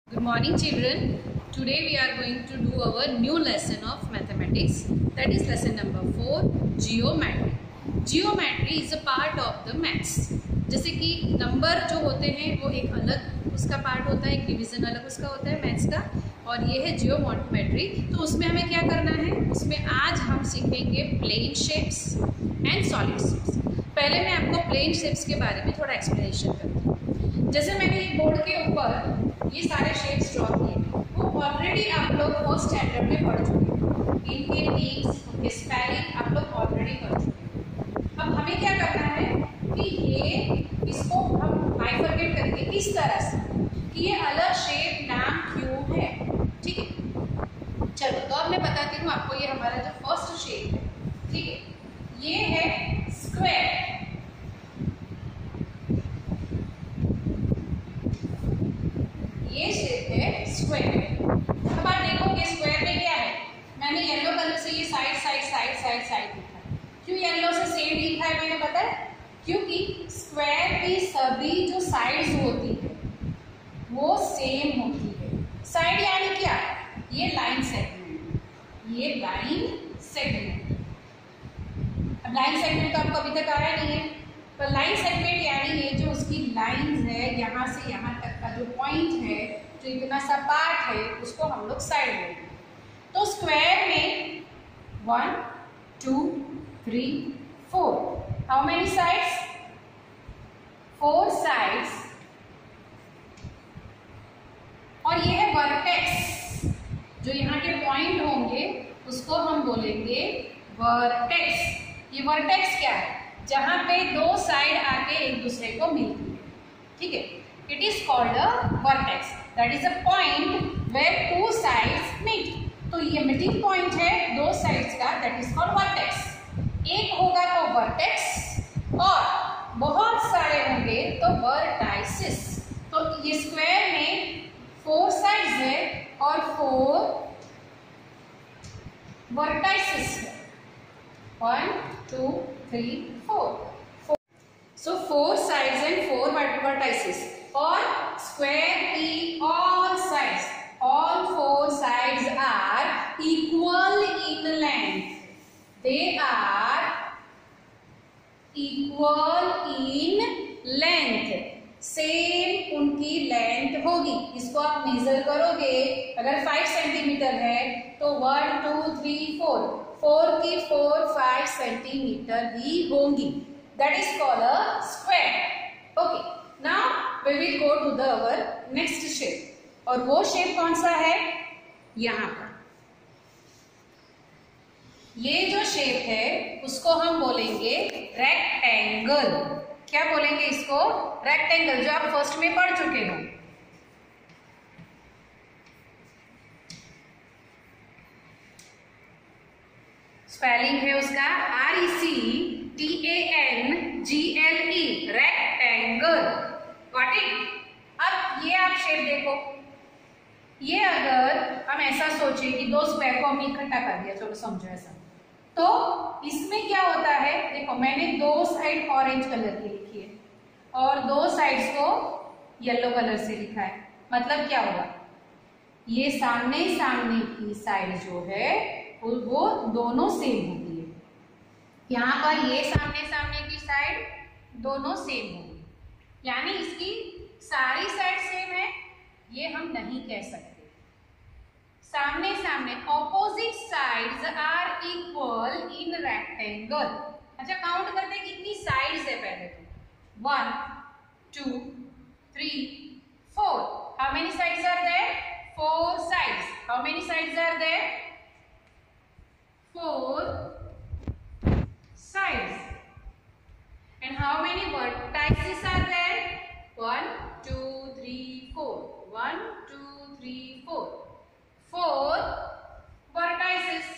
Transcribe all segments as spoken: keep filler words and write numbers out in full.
Good morning children. Today we are going to do our new lesson of mathematics, that is lesson number four, geometry. Geometry is a part of the maths. जैसे कि number जो होते हैं वो एक अलग उसका part होता है, एक डिवीजन अलग उसका होता है मैथ्स का, और ये है जियोमेट्री. तो उसमें हमें क्या करना है, उसमें आज हम सीखेंगे plane shapes and solid shapes. पहले मैं आपको प्लेन शेप्स के बारे में थोड़ा एक्सप्लेनेशन करती हूँ. जैसे मैंने एक बोर्ड के ऊपर ये सारे शेप्स ड्रॉ किए, वो ऑलरेडी आप लोग फर्स्ट स्टैंडर्ड में पढ़ चुके हैं. इनके मीन्स, उनके स्पेलिंग आप लोग ऑलरेडी पढ़ चुके हैं. अब हमें क्या करना है कि ये इसको हम बाइफरकेट करेंगे इस तरह से कि ये अलग शेप नाम क्यों है. ठीक है, चलो तो अब मैं बताती हूँ आपको. ये हमारा जो फर्स्ट शेप है, ठीक है, ये है स्क्वायर. ये शेप है स्क्वायर. अब आप देखोगे स्क्वायर में क्या है, मैंने येलो कलर से ये side side side side side लिखा है. क्यों येलो से सेम लिखा है मैंने पता है? क्योंकि स्क्वायर की सभी जो साइड्स होती है वो सेम होती है. साइड यानी क्या? ये लाइन सेगमेंट, ये लाइन सेगमेंट. अब लाइन सेगमेंट तो आपको अभी तक आया नहीं है, तो लाइन सेगमेंट यानी ये जो उसकी लाइंस है, यहाँ से यहाँ तक का जो पॉइंट है, जो इतना सा पार्ट है, उसको हम लोग साइड बोलते हैं. तो स्क्वायर में one two three four, how many sides? Four sides. और ये है वर्टेक्स, जो यहाँ के पॉइंट होंगे उसको हम बोलेंगे वर्टेक्स. ये वर्टेक्स क्या है? जहां पे दो साइड आके एक दूसरे को मिलती है. ठीक है, it is called a vertex. That is a point where two sides meet. तो ये मीटिंग पॉइंट है दो साइड्स का, दैट इज कॉल्ड वर्टेक्स. एक होगा तो वर्टेक्स, और बहुत सारे होंगे तो वर्टाइसिस. तो ये स्क्वायर में फोर साइड्स है और फोर वर्टाइसिस है. One two three four. So four sides and four vertices. और square की all sides, all four sides are equal in length. They are equal in length. Same उनकी length होगी. इसको आप major करोगे, अगर फाइव सेंटीमीटर है तो one two three four, four की फोर फाइव सेंटीमीटर ही होंगी. That is called a square. Okay, now we will go to the our next shape. और वो शेप कौन सा है? यहाँ पर ये जो शेप है उसको हम बोलेंगे रेक्टेंगल. क्या बोलेंगे इसको? रेक्टेंगल, जो आप फर्स्ट में पढ़ चुके हो. स्पेलिंग है उसका R E C T A N G L E, rectangle. Got it? अब ये आप शेप देखो. ये अगर हम ऐसा सोचे कि दो स्क्वायर को हमने इकट्ठा कर दिया, चलो समझो ऐसा, तो इसमें क्या होता है? देखो, मैंने दो साइड ऑरेंज कलर की लिखी है और दो साइड्स को येलो कलर से लिखा है. मतलब क्या होगा? ये सामने सामने की साइड जो है वो दोनों सेम होती है. यहाँ पर ये सामने सामने की साइड दोनों सेम होगी, यानी इसकी सारी साइड सेम है ये हम नहीं कह सकते. सामने सामने opposite sides are equal in rectangle. अच्छा, काउंट करते हैं कितनी साइड्स है. पहले तो one two three four. How many sides are there? Four sides. How many sides are there? Four sides. And how many vertices are there? One, two, three, four. One, two, three, four. Four vertices.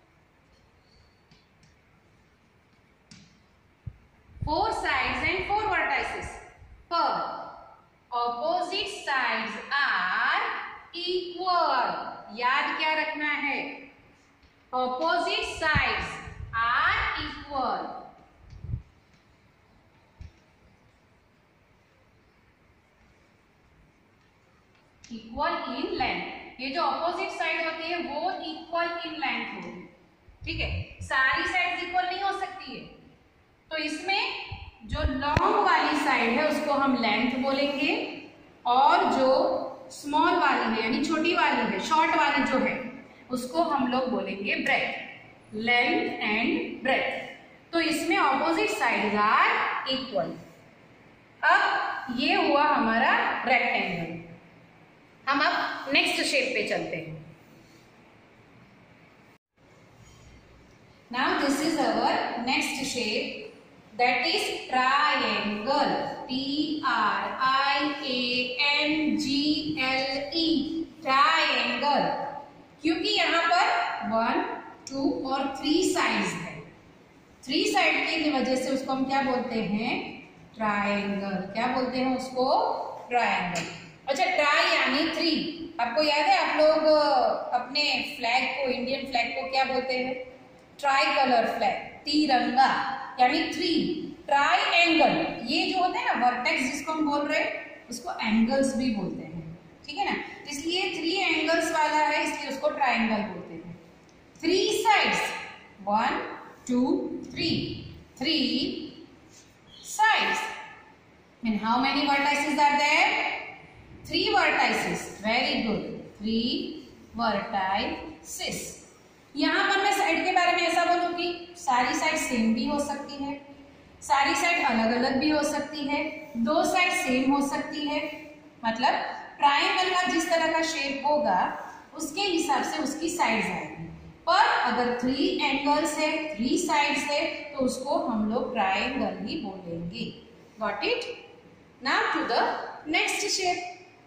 Four sides and four vertices. But opposite sides are equal. याद क्या रखना है? Opposite sides are equal. Equal in length, ये जो opposite side होती है वो equal in length होगी, ठीक है। सारी साइड्स इक्वल नहीं हो सकती है, तो इसमें जो लॉन्ग वाली साइड है उसको हम लेंथ बोलेंगे, और जो स्मॉल वाली है यानी छोटी वाली है, शॉर्ट वाली जो है, उसको हम लोग बोलेंगे ब्रेथ, लेंथ एंड ब्रेथ। तो इसमें ऑपोजिट साइड आर इक्वल। अब ये हुआ हमारा रेक्टेंगल। हम अब नेक्स्ट शेप पे चलते हैं। Now this is our next shape, that is triangle, T R I A N G L E, triangle. क्योंकि यहाँ पर वन, टू और थ्री साइड्स है, थ्री साइड की वजह से उसको हम क्या बोलते हैं, ट्रायंगल। क्या बोलते हैं उसको, ट्रायंगल। अच्छा, ट्राई यानी थ्री। आपको याद है, आप लोग अपने फ्लैग को, इंडियन फ्लैग को क्या बोलते हैं, ट्राई कलर फ्लैग, तिरंगा यानी थ्री। ट्राई एंगल, ये जो होता है ना वर्टेक्स जिसको हम बोल रहे हैं, उसको एंगल्स भी बोलते हैं, ठीक है ना। इसलिए थ्री एंगल्स वाला है, इसलिए उसको ट्रायंगल बोलते हैं। Three sides, one two three, three sides. And how many vertices are there? Three vertices. Very good. Three vertices. यहाँ पर मैं साइड के बारे में ऐसा बोलूँ कि सारी साइड सेम भी हो सकती है, सारी साइड अलग अलग भी हो सकती है, दो साइड सेम हो सकती है। मतलब ट्रायंगल का जिस तरह का शेप होगा उसके हिसाब से उसकी साइड्स आएगी। पर अगर थ्री एंगल्स है, थ्री साइड्स है, तो उसको हम लोग ट्रायंगल ही बोलेंगे। Got it? Now to the next shape.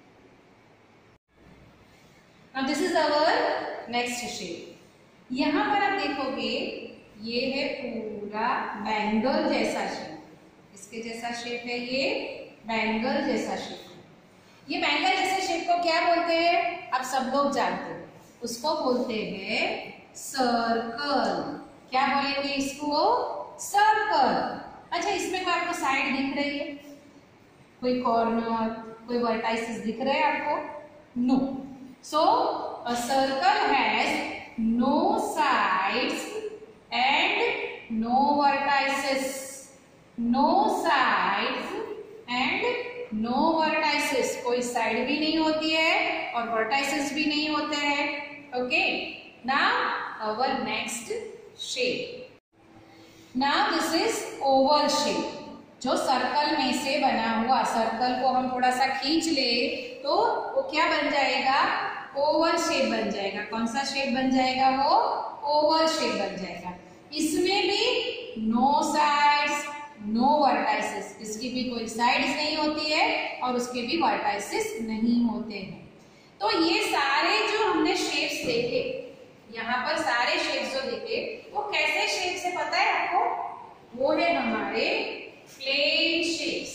Now this is our next shape. यहाँ पर आप देखोगे ये है पूरा बैंगल जैसा शेप, इसके जैसा शेप है, ये बैंगल जैसा शेप है। ये बैंगल जैसे शेप को क्या बोलते हैं, आप सब लोग जानते हैं, उसको बोलते हैं सर्कल। क्या बोलेंगे इसको, सर्कल। अच्छा, इसमें कोई आपको साइड दिख रही है, कोई कॉर्नर, कोई वर्टाइसेस दिख रहे हैं आपको? No. So a circle has no sides and no vertices, no sides and no vertices. कोई साइड भी नहीं होती है और वर्टाइसेस भी नहीं होते हैं। Okay, now our next shape. Now this is oval shape. जो सर्कल में से बना हुआ, सर्कल को हम थोड़ा सा खींच ले तो वो क्या बन जाएगा, ओवल शेप बन जाएगा। कौन सा शेप बन जाएगा, वो ओवल शेप बन जाएगा। इसमें भी नो साइड्स, नो वर्टाइसेस, इसकी भी कोई साइड्स नहीं होती है और उसके भी वर्टाइसेस नहीं होते हैं। तो ये सारे जो हमने शेप्स देखे, यहाँ पर सारे शेप्स जो देखे वो कैसे शेप से पता है आपको, वो है हमारे प्लेन शेप्स।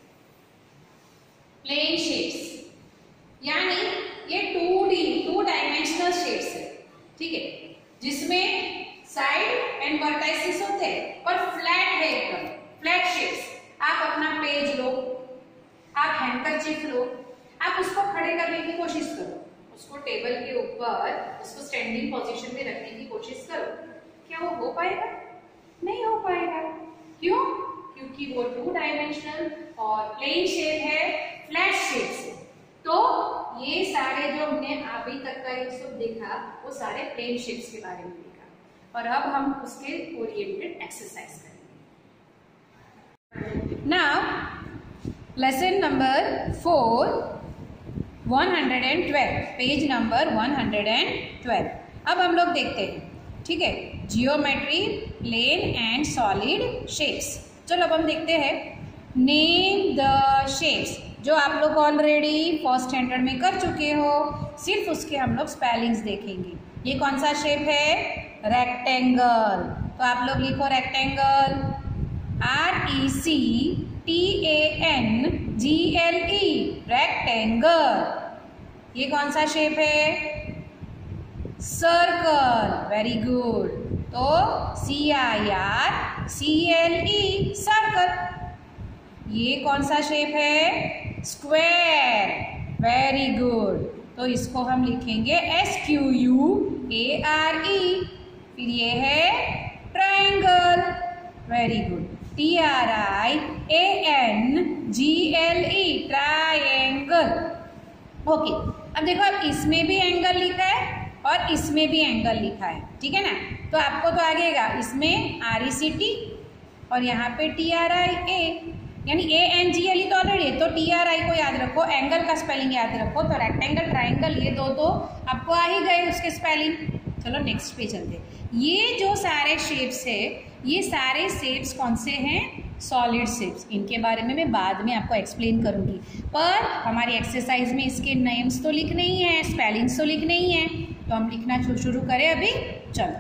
प्लेन शेप्स यानी ये two D two dimensional shapes है, ठीक है, जिसमें साइड एंड वर्टाइसेस होते हैं पर फ्लैट है, एकदम फ्लैट शेप्स। आप अपना पेज लो, आप हैंकरचीफ लो, आप उसको खड़े करने की कोशिश करो, उसको टेबल के ऊपर उसको स्टैंडिंग पोजीशन में रखने की कोशिश करो, क्या वो हो पाएगा? नहीं हो पाएगा। क्यों? क्योंकि वो टू डायमेंशनल और प्लेन शेप है, फ्लैट शेप से। तो ये सारे जो हमने अभी तक का ये सब देखा वो सारे प्लेन शेप्स के बारे में देखा, और अब हम उसके ओरिएंटेड एक्सरसाइज करेंगे। Now lesson number four, one hundred twelve, page number one hundred twelve. अब हम लोग देखते हैं, ठीक है, geometry, plane and solid shapes. चलो अब हम देखते हैं, नेम द शेप्स, जो आप लोग ऑलरेडी फर्स्ट स्टैंडर्ड में कर चुके हो, सिर्फ उसके हम लोग स्पेलिंग्स देखेंगे। ये कौन सा शेप है, रेक्टेंगल। तो आप लोग लिखो rectangle, R E C T A N G L E, rectangle. ये कौन सा शेप है, सर्कल। Very good. तो C I R C L E, circle. ये कौन सा शेप है, स्क्वायर। Very good. तो इसको हम लिखेंगे S Q U A R E. फिर ये है triangle, very good, T R I A N G L E, triangle. Okay, अब देखो, अब इसमें भी एंगल लिखा है और इसमें भी एंगल लिखा है, ठीक है ना। तो आपको तो आगेगा इसमें आर ई सी टी और यहाँ पे टी आर आई ए, यानी ए एन जी एल ई तो ऑलरेडी है, तो टी आर आई को याद रखो, एंगल का स्पेलिंग याद रखो। तो रेक्टेंगल, ट्राइंगल, ये दो तो आपको आ ही गए उसके स्पेलिंग। चलो नेक्स्ट पे चलते। ये जो सारे शेप्स है, ये सारे शेप्स कौन से हैं? Solid shapes. इनके बारे में मैं बाद में आपको एक्सप्लेन करूंगी, पर हमारी एक्सरसाइज में इसके नेम्स तो लिखने ही हैं, स्पेलिंग्स तो लिखने ही हैं। तो हम लिखना शुरू करें अभी। चलो,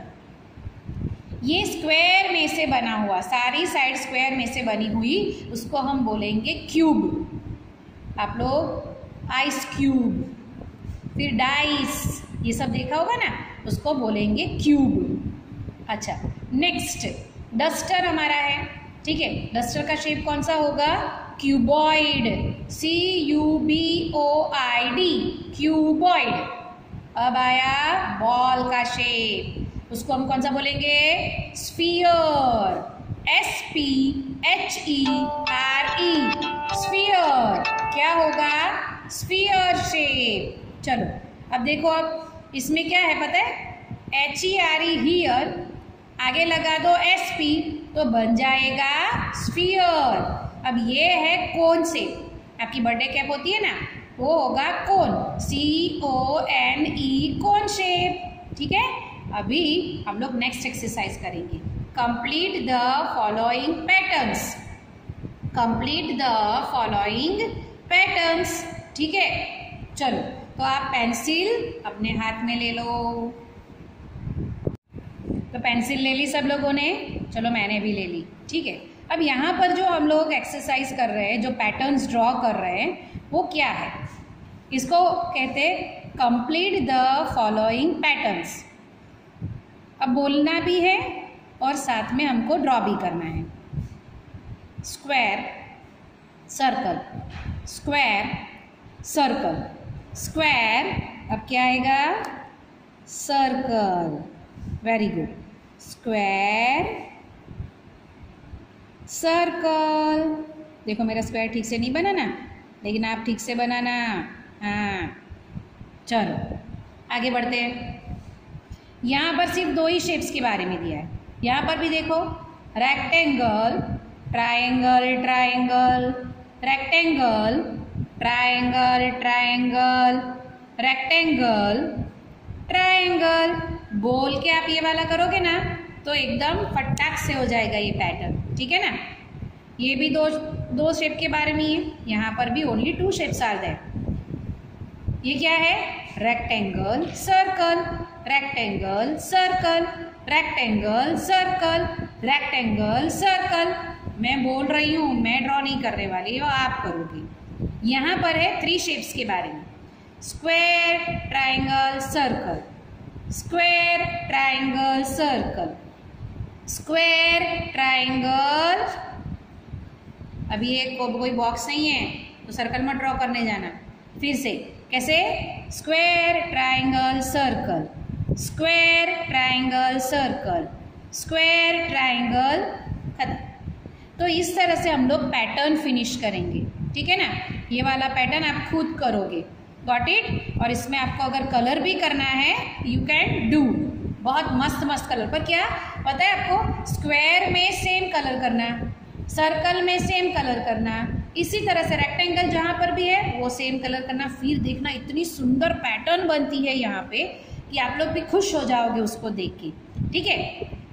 ये स्क्वायर में से बना हुआ, सारी साइड स्क्वायर में से बनी हुई, उसको हम बोलेंगे क्यूब। आप लोग आइस क्यूब, फिर डाइस, ये सब देखा होगा ना, उसको बोलेंगे क्यूब। अच्छा, नेक्स्ट डस्टर हमारा है, ठीक है। डस्टर का शेप कौन सा होगा? Cuboid, C U B O I D, cuboid. अब आया बॉल का शेप, उसको हम कौन सा बोलेंगे? Sphere, S P H E R E, sphere. क्या होगा? Sphere shape. चलो अब देखो, अब इसमें क्या है पता है? H E R E here, आगे लगा दो एस पी तो बन जाएगा स्फीयर। अब ये है कोन से, आपकी बर्थडे कैप होती है ना, वो होगा कोन, सी O N E, cone shape, ठीक है। अभी हम लोग नेक्स्ट एक्सरसाइज करेंगे, complete the following patterns, complete the following patterns, ठीक है। चलो, तो आप पेंसिल अपने हाथ में ले लो। तो पेंसिल ले ली सब लोगों ने, चलो मैंने भी ले ली, ठीक है। अब यहाँ पर जो हम लोग एक्सरसाइज कर रहे हैं, जो पैटर्न्स ड्रॉ कर रहे हैं, वो क्या है? इसको कहते हैं कंप्लीट द फॉलोइंग पैटर्न्स। अब बोलना भी है और साथ में हमको ड्रॉ भी करना है। Square, circle, square, circle, square. अब क्या आएगा? Circle, very good. Square, circle. देखो मेरा स्क्वायर ठीक से नहीं बना ना, लेकिन आप ठीक से बनाना। हाँ, चलो आगे बढ़ते हैं। यहाँ पर सिर्फ दो ही शेप्स के बारे में दिया है। यहाँ पर भी देखो, rectangle, triangle, triangle, rectangle, triangle, triangle, rectangle, triangle. बोल के आप ये वाला करोगे ना तो एकदम फटाक से हो जाएगा ये पैटर्न, ठीक है ना। ये भी दो दो शेप के बारे में ही है। यहाँ पर भी only two shapes are there. ये क्या है? Rectangle, circle, rectangle, circle, rectangle, circle, rectangle, circle. मैं बोल रही हूँ, मैं ड्रॉ नहीं करने वाली हूँ, आप करोगे। यहाँ पर है थ्री शेप्स के बारे में, square, triangle, circle, square, triangle, circle, square, triangle. अभी एक को, कोई बॉक्स नहीं है तो सर्कल में ड्रॉ करने जाना। फिर से कैसे? Square, triangle, circle, square, triangle, circle, square, triangle, खत्म। तो इस तरह से हम लोग पैटर्न फिनिश करेंगे, ठीक है ना। ये वाला पैटर्न आप खुद करोगे, गॉट इट। और इसमें आपको अगर कलर भी करना है, यू कैन डू। बहुत मस्त मस्त कलर, पर क्या पता है आपको? स्क्वायर में सेम कलर करना, सर्कल में सेम कलर करना, इसी तरह से रेक्टेंगल जहाँ पर भी है वो सेम कलर करना। फिर देखना इतनी सुंदर पैटर्न बनती है यहाँ पे कि आप लोग भी खुश हो जाओगे उसको देख के, ठीक है।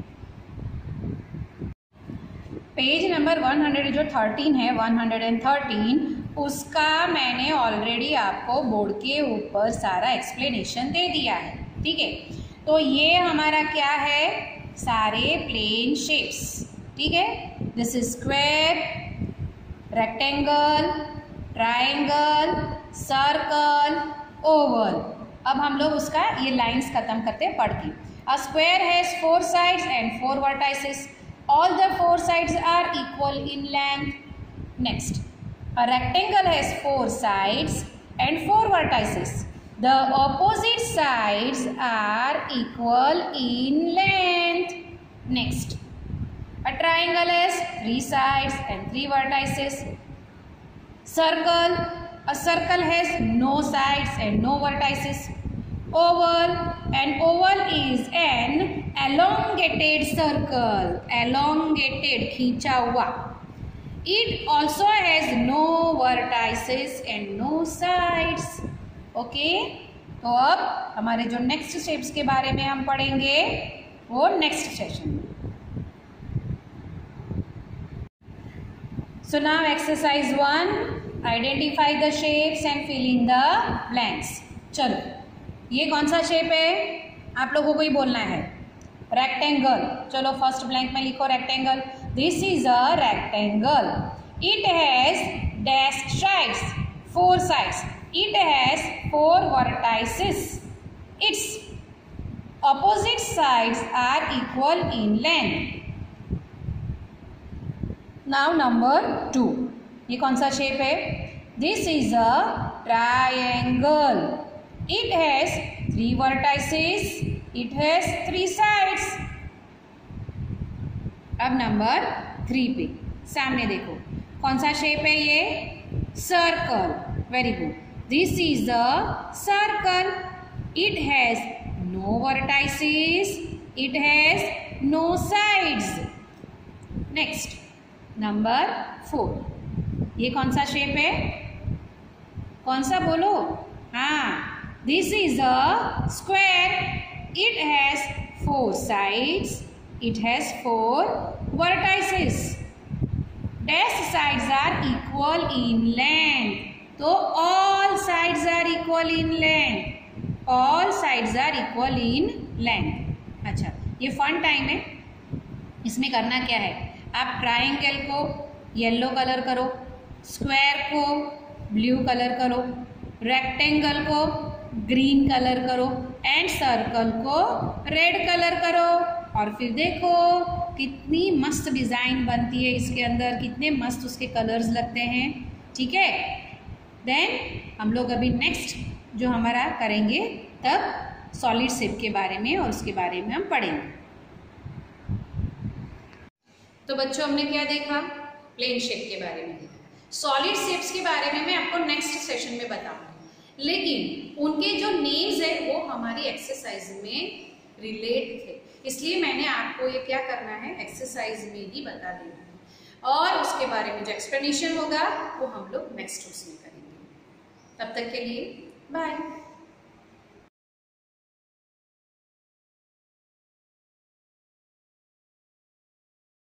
पेज नंबर वन हंड्रेड जो थर्टीन है, वन हंड्रेड थर्टीन, उसका मैंने ऑलरेडी आपको बोर्ड के ऊपर सारा एक्सप्लेनेशन दे दिया है, ठीक है। तो ये हमारा क्या है? सारे प्लेन शेप्स, ठीक है। This is square, rectangle, triangle, circle, oval. अब हम लोग उसका ये लाइंस खत्म करते हैं पढ़ के। A square has four sides and four vertices, all the four sides are equal in length. Next, a rectangle has four sides and four vertices. The opposite sides are equal in length. Next, a triangle has three sides and three vertices. Circle, a circle has no sides and no vertices. Oval, an oval is an elongated circle. Elongated, खींचा हुआ. It also has no vertices and no sides. Okay? तो अब हमारे जो next shapes के बारे में हम पढ़ेंगे वो नेक्स्ट सेशन में. So now exercise one, identify the shapes and fill in the blanks. चलो, ये कौन सा शेप है आप लोगों को ही बोलना है. रेक्टेंगल. चलो फर्स्ट ब्लैंक में लिखो rectangle. This is a rectangle. It has dash sides, four sides. It has four vertices. Its opposite sides are equal in length. Now number two, ये कौन सा शेप है. This is a triangle. It has three vertices. It has three sides. अब number three पे सामने देखो कौन सा शेप है ये. Circle. Very good. This is a circle. It has no vertices. It has no sides. Next number four, ये कौन सा शेप है. कौन सा बोलो. हाँ, this is a square. It has four sides. It has four vertices. Dash sides are equal in length. तो all sides are equal in length. All sides are equal in length. अच्छा, ये fun time है. इसमें करना क्या है, आप triangle को येलो कलर करो, स्क्वायर को ब्लू कलर करो, रेक्टेंगल को ग्रीन कलर करो एंड सर्कल को रेड कलर करो. और फिर देखो कितनी मस्त डिज़ाइन बनती है इसके अंदर, कितने मस्त उसके कलर्स लगते हैं. ठीक है. देन हम लोग अभी नेक्स्ट जो हमारा करेंगे तब सॉलिड शेप के बारे में और उसके बारे में हम पढ़ेंगे. तो बच्चों हमने क्या देखा, प्लेन शेप के बारे में देखा. सॉलिड शेप्स के बारे में मैं आपको नेक्स्ट सेशन में बताऊंगी, लेकिन उनके जो नेम्स है वो हमारी एक्सरसाइज में रिलेट थे, इसलिए मैंने आपको ये क्या करना है एक्सरसाइज में ही बता देना है. और उसके बारे में जो एक्सप्लेनेशन होगा वो हम लोग नेक्स्ट उसमें करेंगे. तब तक के लिए बाय.